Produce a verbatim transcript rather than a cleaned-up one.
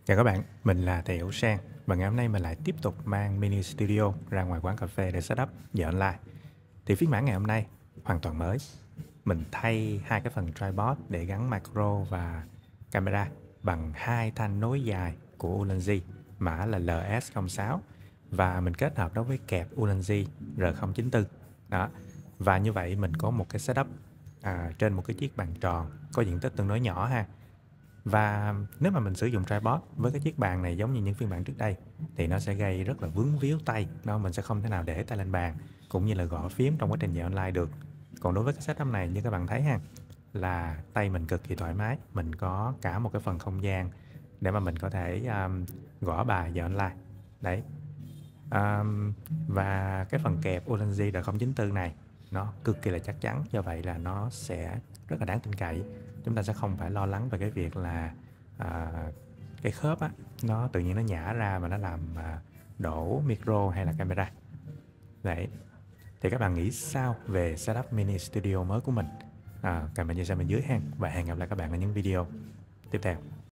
Chào các bạn, mình là Thầy Hữu Sang và ngày hôm nay mình lại tiếp tục mang mini studio ra ngoài quán cà phê để setup giờ online. Thì phiên bản ngày hôm nay hoàn toàn mới. Mình thay hai cái phần tripod để gắn micro và camera bằng hai thanh nối dài của Ulanzi mã là L S không sáu và mình kết hợp nó với kẹp Ulanzi R không chín tư. Đó. Và như vậy mình có một cái setup à, trên một cái chiếc bàn tròn có diện tích tương đối nhỏ ha. Và nếu mà mình sử dụng tripod với cái chiếc bàn này giống như những phiên bản trước đây thì nó sẽ gây rất là vướng víu tay, nó mình sẽ không thể nào để tay lên bàn cũng như là gõ phím trong quá trình dạy online được. Còn đối với cái setup này như các bạn thấy ha, là tay mình cực kỳ thoải mái, mình có cả một cái phần không gian để mà mình có thể um, gõ bài dạy online. Đấy. Um, và cái phần kẹp Ulanzi R không chín tư này nó cực kỳ là chắc chắn, do vậy là nó sẽ rất là đáng tin cậy. Chúng ta sẽ không phải lo lắng về cái việc là à, cái khớp á nó tự nhiên nó nhả ra và nó làm à, đổ micro hay là camera. Đấy. Thì các bạn nghĩ sao về setup mini studio mới của mình? À, comment chia sẻ bên dưới ha, và hẹn gặp lại các bạn ở những video tiếp theo.